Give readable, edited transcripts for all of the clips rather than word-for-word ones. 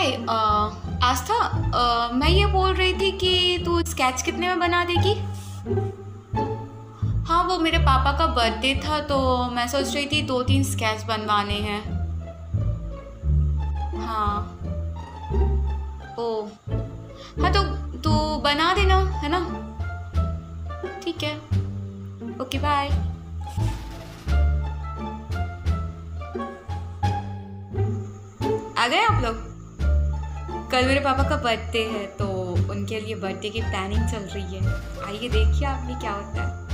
हाय आस्था, मैं ये बोल रही थी कि तू स्केच कितने में बना देगी? हाँ, वो मेरे पापा का बर्थडे था तो मैं सोच रही थी 2-3 स्केच बनवाने हैं। हाँ। ओ हाँ, तो तू बना देना, है ना? ठीक है, ओके बाय। आ गए आप लोग? कल मेरे पापा का बर्थडे है तो उनके लिए बर्थडे की प्लानिंग चल रही है। आइए देखिए आप भी क्या होता है।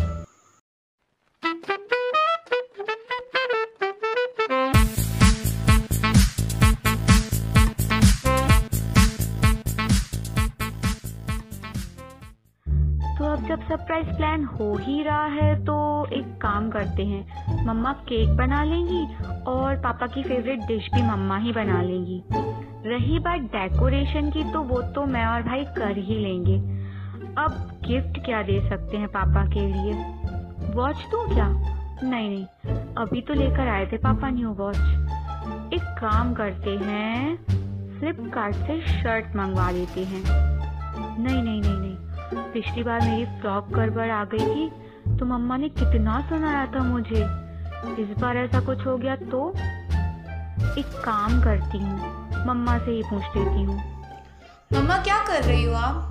तो अब जब सरप्राइज प्लान हो ही रहा है तो एक काम करते हैं, मम्मा केक बना लेंगी और पापा की फेवरेट डिश भी मम्मा ही बना लेंगी। रही बात डेकोरेशन की तो वो तो मैं और भाई कर ही लेंगे। अब गिफ्ट क्या दे सकते हैं पापा के लिए? वॉच दूं क्या? नहीं, अभी तो लेकर आए थे पापा न्यू वॉच। एक काम करते हैं, फ्लिपकार्ट से शर्ट मंगवा लेते हैं। नहीं, पिछली बार मेरी फ्रॉक गड़बड़ आ गई थी तो मम्मा ने कितना सुनाया था मुझे। इस बार ऐसा कुछ हो गया तो एक काम करती हूँ, मम्मा से ही पूछ लेती हूँ। मम्मा क्या कर रही हो आप?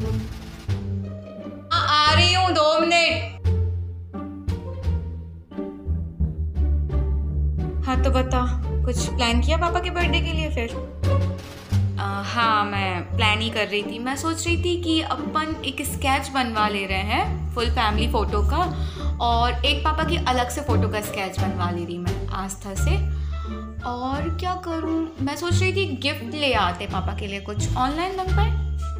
आ रही हूँ, 2 मिनट। हाँ तो बता, कुछ प्लान किया पापा के बर्थडे के लिए फिर? हाँ, मैं प्लान ही कर रही थी। मैं सोच रही थी कि अपन एक स्केच बनवा ले रहे हैं फुल फैमिली फ़ोटो का, और एक पापा की अलग से फ़ोटो का स्केच बनवा ले रही मैं आस्था से। और क्या करूँ, मैं सोच रही थी गिफ्ट ले आते पापा के लिए, कुछ ऑनलाइन मंगवाए।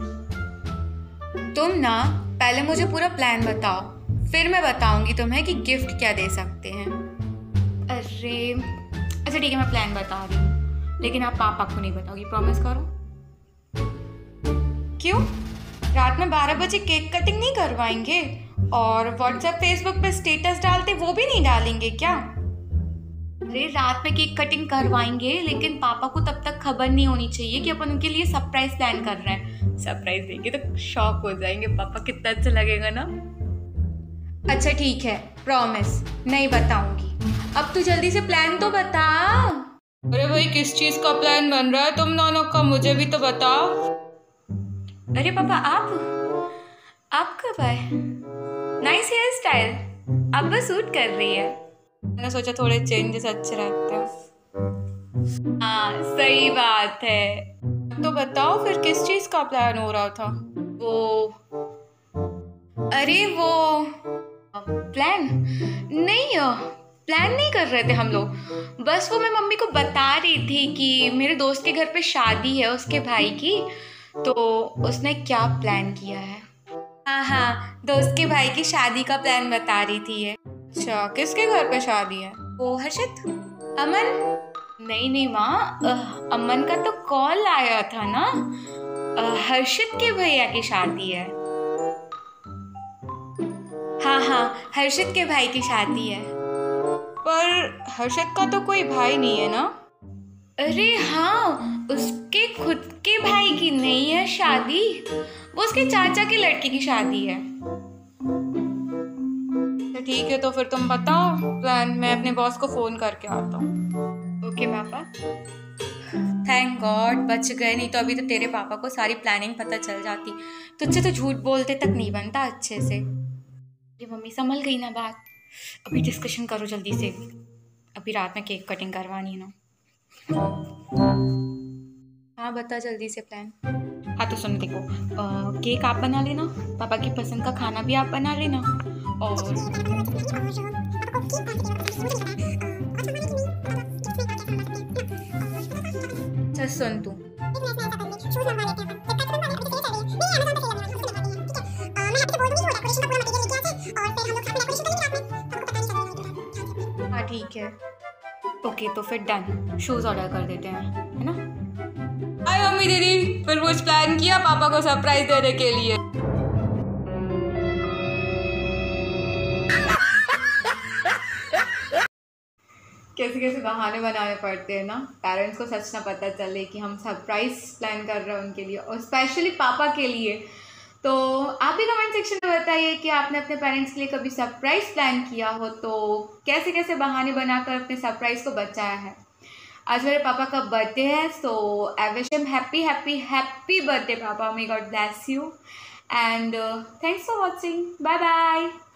तुम ना पहले मुझे पूरा प्लान बताओ, फिर मैं बताऊँगी तुम्हें कि गिफ्ट क्या दे सकते हैं। अरे अच्छा ठीक है, मैं प्लान बता रही हूँ, लेकिन आप पापा को नहीं बताओगी, प्रॉमिस करो। क्यों? रात में 12 बजे केक कटिंग नहीं करवाएंगे? और व्हाट्सएप फेसबुक पे स्टेटस डालते वो भी नहीं डालेंगे क्या? अरे रात में केक कटिंग करवाएंगे, लेकिन पापा को तब तक खबर नहीं होनी चाहिए कि अपन उनके लिए सरप्राइज प्लान कर रहे हैं। सरप्राइज देंगे तो शॉक हो जाएंगे पापा, कितना अच्छा लगेगा ना। अच्छा ठीक है, प्रॉमिस नहीं बताऊंगी। अब तू जल्दी से प्लान तो बता। अरे भाई, किस चीज का प्लान बन रहा है तुम दोनों का? मुझे भी तो बताओ। अरे पापा, आप कब आए? नाइस हेयर स्टाइल, अब बस सूट कर रही है। मैंने सोचा थोड़े चेंजेस अच्छे रहते हैं। हाँ सही बात है। तो बताओ फिर किस चीज का प्लान हो रहा था? अरे वो प्लान नहीं कर रहे थे हम लोग। बस वो मैं मम्मी को बता रही थी कि मेरे दोस्त के घर पे शादी है उसके भाई की, तो उसने क्या प्लान किया है। हाँ, दोस्त के भाई की शादी का प्लान बता रही थी ये। अच्छा, किसके घर पे शादी है? वो हर्षित, अमन? नहीं माँ, अमन का तो कॉल आया था ना। हर्षित के भैया की शादी है। हाँ, हर्षित के भाई की शादी है। पर हर्षित का तो कोई भाई नहीं है ना? अरे हाँ, उसके खुद के भाई की नहीं है शादी, वो उसके चाचा की लड़की की शादी है। तो ठीक है, तो फिर तुम बताओ प्लान, मैं अपने बॉस को फोन करके आता हूँ। ओके पापा। थैंक गॉड बच गए, नहीं तो अभी तो तेरे पापा को सारी प्लानिंग पता चल जाती। तुझसे तो झूठ बोलते तक नहीं बनता अच्छे से। ये मम्मी संभल गई ना बात। अभी डिस्कशन करो जल्दी से, अभी रात में केक कटिंग करवानी है ना। हाँ बता जल्दी से प्लान। हाँ तो सुन, देखो केक आप बना लेना, पापा की पसंद का खाना भी आप बना लेना, और अच्छा सुन तू, हाँ ठीक है, ओके तो फिर डन, शूज ऑर्डर कर देते हैं, है ना? हाय मम्मी दीदी, फिर कुछ प्लान किया पापा को सरप्राइज देने के लिए? कैसे कैसे कैसे बहाने बनाने पड़ते हैं ना, पेरेंट्स को सच ना पता चले कि हम सरप्राइज प्लान कर रहे हैं उनके लिए, और स्पेशली पापा के लिए। तो आप भी कमेंट सेक्शन में बताइए कि आपने अपने पेरेंट्स के लिए कभी सरप्राइज प्लान किया हो तो कैसे कैसे बहाने बनाकर अपने सरप्राइज को बचाया है। आज मेरे पापा का बर्थडे है, so I wish him happy happy happy birthday पापा, may God bless you and thanks for watching, bye bye.